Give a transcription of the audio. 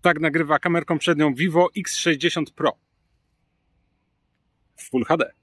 Tak nagrywa kamerką przednią Vivo X60 Pro w Full HD.